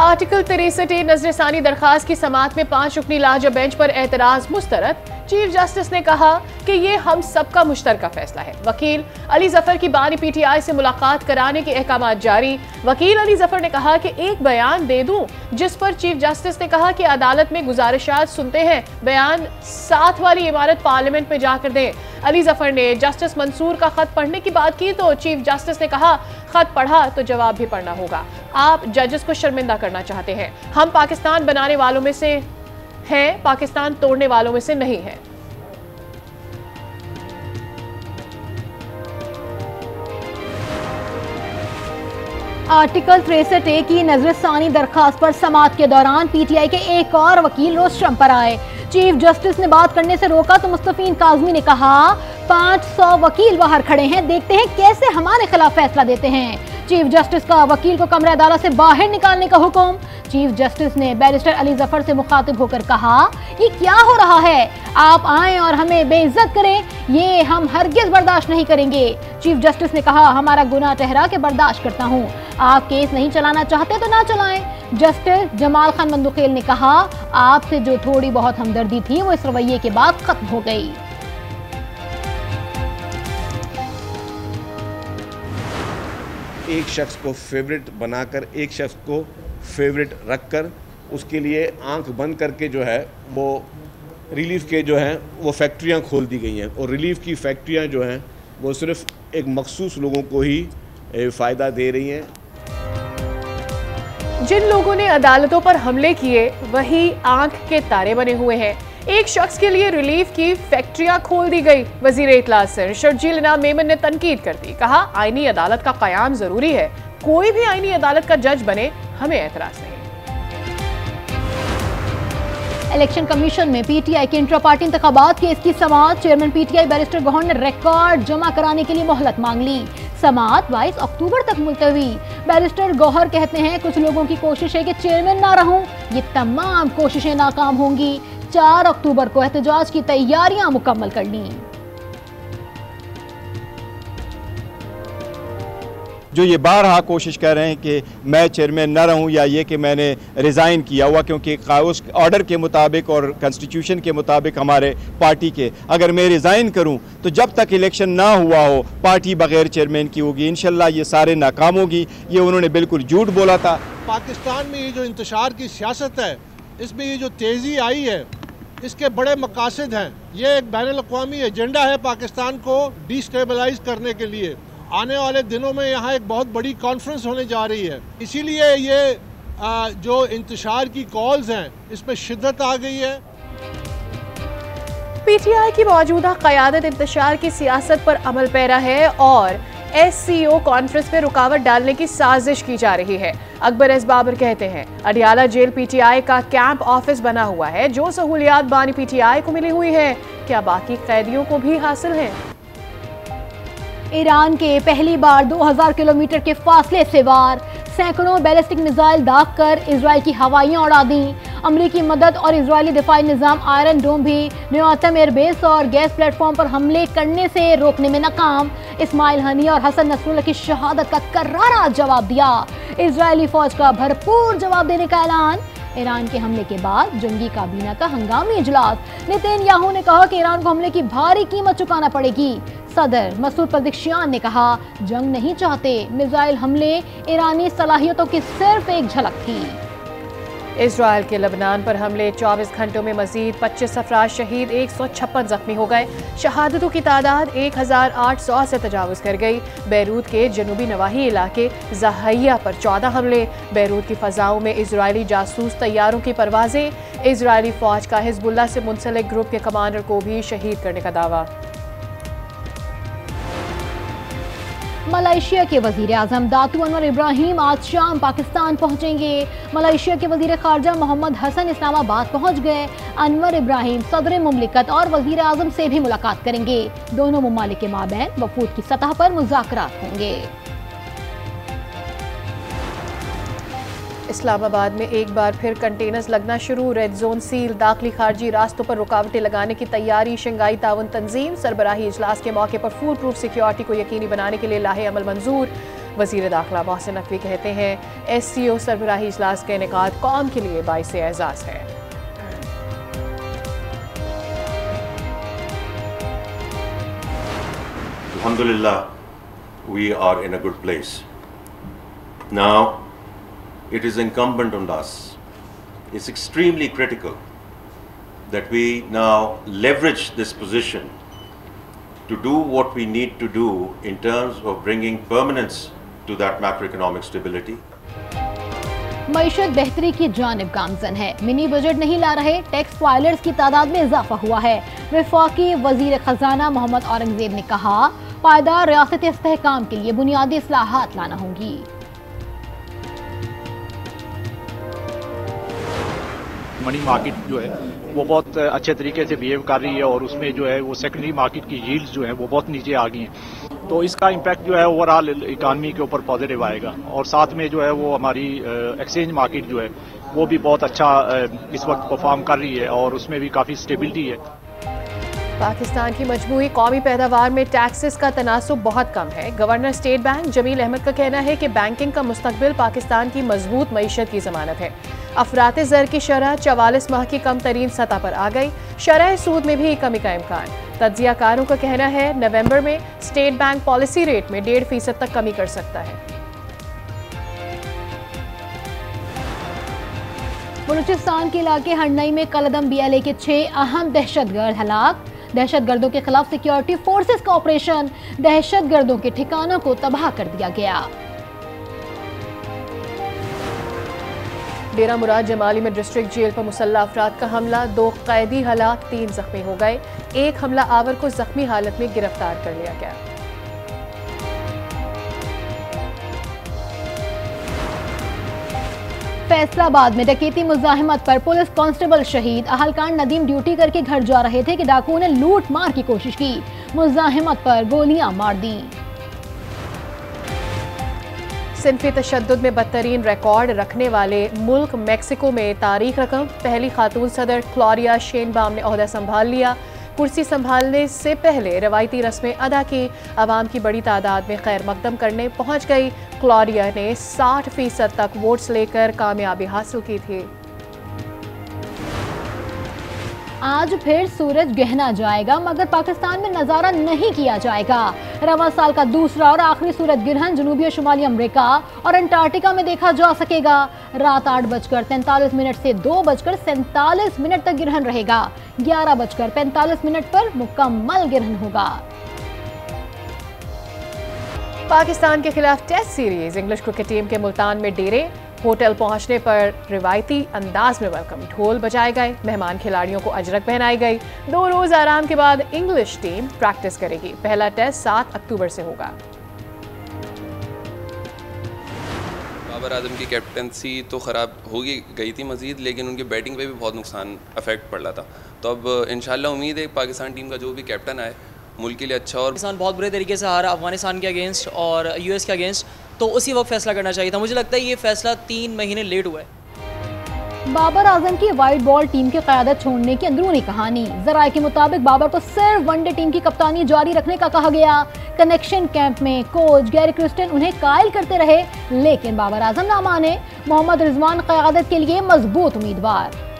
Article 63 नजरसानी दरखास्त की समाअत में 5 रुकनी लाजा बेंच पर एतराज मुस्तरद। चीफ जस्टिस ने कहा कि ये हम सबका मुश्तरका फैसला है। वकील अली जफर की बानी पीटीआई से मुलाकात कराने के अहकाम जारी। वकील अली जफर ने कहा कि एक बयान दे दूं, जिस पर चीफ जस्टिस ने कहा कि अदालत में गुजारिशात सुनते हैं, बयान साथ वाली इमारत पार्लियामेंट में जाकर दें। अली जफर ने जस्टिस मंसूर का खत पढ़ने की बात की तो चीफ जस्टिस ने कहा खत पढ़ा तो जवाब भी पढ़ना होगा। आप जजेस को शर्मिंदा करना चाहते हैं, हम पाकिस्तान बनाने वालों में से हैं, पाकिस्तान तोड़ने वालों में से नहीं है। आर्टिकल 63A की नजरसानी दरखास्त पर समाअत के दौरान पीटीआई के एक और वकील रोस्ट्रम पर आए। चीफ जस्टिस ने बात करने से रोका तो मुस्तफीन काज़मी ने कहा 500 वकील बाहर खड़े हैं, देखते हैं कैसे हमारे खिलाफ फैसला देते हैं। चीफ जस्टिस का वकील को कमरे अदालत से बाहर निकालने का हुक्म। चीफ जस्टिस ने बैरिस्टर अली जफर से मुखातिब होकर कहा ये क्या हो रहा है, आप आए और हमें बेइज्जत करें, ये हम हरगिज बर्दाश्त नहीं करेंगे। चीफ जस्टिस ने कहा हमारा गुनाह ठहरा के बर्दाश्त करता हूँ, आप केस नहीं चलाना चाहते तो ना चलाएं। जस्टिस जमाल खान मंदुखेल ने कहा आपसे जो थोड़ी बहुत हमदर्दी थी वो इस रवैये के बाद खत्म हो गई। एक शख्स को फेवरेट बनाकर, एक शख्स को फेवरेट रखकर उसके लिए आंख बंद करके जो है वो रिलीफ के जो हैं वो फैक्ट्रियां खोल दी गई हैं, और रिलीफ की फैक्ट्रियां जो हैं वो सिर्फ एक मखसूस लोगों को ही फ़ायदा दे रही हैं। जिन लोगों ने अदालतों पर हमले किए वही आंख के तारे बने हुए हैं। एक शख्स के लिए रिलीफ की फैक्ट्रियां खोल दी गई। वजीर इत्तलात सर शर्जील इनाम मेमन ने तनकीद कर दी, कहा आईनी अदालत का कयाम जरूरी है, कोई भी आईनी अदालत का जज बने, हमें एतराज नहीं। इलेक्शन कमीशन में पीटीआई के इंट्रा पार्टी इंतखाबात केस की समाअत। चेयरमैन पीटीआई बैरिस्टर गौहर ने रिकॉर्ड जमा कराने के लिए मोहलत मांग ली। समाअत 22 अक्टूबर तक मुलतवी। बैरिस्टर गौहर कहते हैं कुछ लोगों की कोशिश है कि चेयरमैन ना रहूं, ये तमाम कोशिशें नाकाम होंगी। 4 अक्टूबर को एहतजाज की तैयारियां मुकम्मल कर ली। जो ये बारहा कोशिश कर रहे हैं कि मैं चेयरमैन न रहूं या ये कि मैंने रिज़ाइन किया हुआ, क्योंकि उस ऑर्डर के मुताबिक और कॉन्स्टिट्यूशन के मुताबिक हमारे पार्टी के अगर मैं रिज़ाइन करूं तो जब तक इलेक्शन ना हुआ हो पार्टी बगैर चेयरमैन की होगी। इंशाल्लाह ये सारे नाकाम होगी। ये उन्होंने बिल्कुल झूठ बोला था। पाकिस्तान में ये जो इंतशार की सियासत है, इसमें ये जो तेज़ी आई है, इसके बड़े मकासद हैं। ये एक बैनुल-अक़वामी एजेंडा है पाकिस्तान को डिस्टेबलाइज करने के लिए। आने वाले दिनों में यहाँ एक बहुत बड़ी कॉन्फ्रेंस होने जा रही है, इसीलिए ये जो इंतशार की कॉल्स हैं इसमें शिद्दत आ गई है। पीटीआई की मौजूदा क़यादत इंतशार की सियासत पर अमल पैरा है और SCO कॉन्फ्रेंस में रुकावट डालने की साजिश की जा रही है। अकबर एस बाबर कहते हैं अडियाला जेल पीटीआई का कैंप ऑफिस बना हुआ है, जो सहूलियात बानी पीटीआई को मिली हुई है क्या बाकी कैदियों को भी हासिल हैं? ईरान के पहली बार 2000 किलोमीटर के फासले से वार, सैकड़ों बैलिस्टिक मिसाइल दाग कर इसराइल की हवाइयां उड़ा दी। अमरीकी मदद और इजरायली दिफाई निज़ाम आयरन डोम भी न्यूआतम एयरबेस और गैस प्लेटफॉर्म पर हमले करने से रोकने में नाकाम। इस्माइल हनिया और हसन नसरुल्लाह की शहादत का करारा जवाब दिया। इजरायली फौज का भरपूर जवाब देने का ऐलान। ईरान के हमले के बाद जंगी काबीना का हंगामी इजलास। नेतन्याहू ने कहा कि ईरान को हमले की भारी कीमत चुकाना पड़ेगी। सदर मसूद पज़ेश्कियान ने कहा जंग नहीं चाहते, मिसाइल हमले ईरानी सलाहियतों की सिर्फ एक झलक थी। इजराइल के लबनान पर हमले 24 घंटों में मजीद 25 अफराद शहीद, 156 जख्मी हो गए। शहादतों की तादाद 1800 से तजावुज कर गई। बैरूत के जनूबी नवाही इलाके ज़ाहिया पर 14 हमले। बैरूत की फ़ज़ाओं में इजरायली जासूस तैयारों की परवाज़ें। इजरायली फ़ौज का हिज़्बुल्लाह से मुंसलिक ग्रुप के कमांडर को भी शहीद करने का दावा। मलेशिया के वजीर आज़म दातू अनवर इब्राहिम आज शाम पाकिस्तान पहुंचेंगे। मलेशिया के वजीर खारजा मोहम्मद हसन इस्लामाबाद पहुंच गए। अनवर इब्राहिम सदर मुमलिकत और वजीर आज़म से भी मुलाकात करेंगे। दोनों ममालिक के माबैन वफूद की सतह पर मुज़ाकरात होंगे। इस्लामाबाद में एक बार फिर कंटेनर्स लगना शुरू, रेड जोन सील, दाखिली खारजी रास्तों पर रुकावटें लगाने की तैयारी। शंघाई ताउन तंजीम सरबराही इजलास के मौके पर फूल प्रूफ सिक्योरिटी को यकीनी बनाने के लिए लाहे अमल मंजूर। वज़ीर दाखिला मोहसिन नकवी कहते हैं SCO सरबराही इजलास का इनेकाद कौम के लिए बाइस एजाज़ है। Alhamdulillah, we are in a good place. Now, it is incumbent on us. It's extremely critical that we now leverage this position to do what we need to do in terms of bringing permanence to that macroeconomic stability. मईशत बेहतरी की जानिब गामजन है। Mini budget नहीं ला रहे, tax filers की तादाद में इजाफा हुआ है। वफाकी वजीर खजाना मोहम्मद औरंगजेब ने कहा, पायदार रियासती इस्तेहकाम के लिए बुनियादी इस्लाहात लाना होंगी। मनी मार्केट जो है वो बहुत अच्छे तरीके से बिहेव कर रही है और उसमें जो है वो सेकेंडरी मार्केट की यील्ड्स जो है वो बहुत नीचे आ गई हैं, तो इसका इम्पैक्ट जो है ओवरऑल इकानमी के ऊपर पॉजिटिव आएगा। और साथ में जो है वो हमारी एक्सचेंज मार्केट जो है वो भी बहुत अच्छा इस वक्त परफॉर्म कर रही है और उसमें भी काफ़ी स्टेबिलिटी है। पाकिस्तान की मजमूई कौमी पैदावार में टैक्सेस का तनासुब बहुत कम है। Governor State Bank Jamil Ahmad का कहना है कि बैंकिंग का मुस्तकबिल पाकिस्तान की मजबूत मईशत की जमानत है। अफराते ज़र की शरह 44 माह की कम तरीन सतह पर आ गई। शरह सूद में भी कमी का इम्कान। तज्जियाकारों का कहना है नवंबर में स्टेट बैंक पॉलिसी रेट में 1.5% तक कमी कर सकता है। बलूचिस्तान के इलाके हरनई में कलदम BLA के 6 अहम दहशतगर्द हलाक। दहशतगर्दों के खिलाफ सिक्योरिटी फोर्सेस का ऑपरेशन, दहशतगर्दों के ठिकानों को तबाह कर दिया गया। डेरा मुराद जमाली में डिस्ट्रिक्ट जेल पर मुसल्लह अफराद का हमला, 2 कैदी हलाक, 3 जख्मी हो गए। एक हमला आवर को जख्मी हालत में गिरफ्तार कर लिया गया। फैसलाबाद में डकैती मुजाहिमत पर पुलिस कांस्टेबल शहीद। अहलकान नदीम ड्यूटी करके घर जा रहे थे कि डाकुओं ने लूट मार की कोशिश की, मुजाहिमत पर गोलियां मार दी। सिनफी तशद्दुद में बदतरीन रिकॉर्ड रखने वाले मुल्क मेक्सिको में तारीख रकम। पहली खातून सदर क्लोरिया शेनबाम ने ओहदा संभाल लिया। कुर्सी संभालने से पहले रवायती रस्में अदा की। अवाम की बड़ी तादाद में खैर मकदम करने पहुंच गई। क्लोरिया ने 60% तक वोट्स लेकर कामयाबी हासिल की थी। आज फिर सूरज गहना जाएगा, मगर पाकिस्तान में नजारा नहीं किया जाएगा। रवां साल का दूसरा और आखिरी सूरज ग्रहण जनूबी और शुमाली अमेरिका और अंटार्कटिका में देखा जा सकेगा। रात 8:43 से 2:47 तक ग्रहण रहेगा। 11:45 पर मुकम्मल ग्रहण होगा। पाकिस्तान के खिलाफ test series. English cricket team के मुल्तान में डेरे। होटल पहुंचने पर रिवायती अंदाज में वेलकम ढोल बजाए गए। मेहमान खिलाड़ियों को अजरक पहनाई गई। 2 रोज आराम के बाद इंग्लिश टीम प्रैक्टिस करेगी। पहला टेस्ट 7 अक्टूबर से होगा। बाबर आजम की कैप्टनसी तो ख़राब हो गई थी मज़ीद, लेकिन उनकी बैटिंग पे भी बहुत नुकसान अफेक्ट पड़ रहा था। तो अब इंशाल्लाह उम्मीद है पाकिस्तान टीम का जो भी कैप्टन आए मुल्क के लिए अच्छा। और पाकिस्तान बहुत बुरे तरीके से हारा अफगानिस्तान के अगेंस्ट और US के अगेंस्ट, तो उसी वक्त फैसला करना चाहिए था। मुझे लगता है ये फैसला 3 महीने लेट हुआ है। बाबर आजम की वाइट बॉल टीम की क़यादत छोड़ने की अंदरूनी कहानी। ज़राए के मुताबिक बाबर को सिर्फ वनडे टीम की कप्तानी जारी रखने का कहा गया। कनेक्शन कैंप में कोच गैरी क्रिस्टन उन्हें कायल करते रहे, लेकिन बाबर आजम ना माने। मोहम्मद रिजवान क़यादत के लिए मजबूत उम्मीदवार।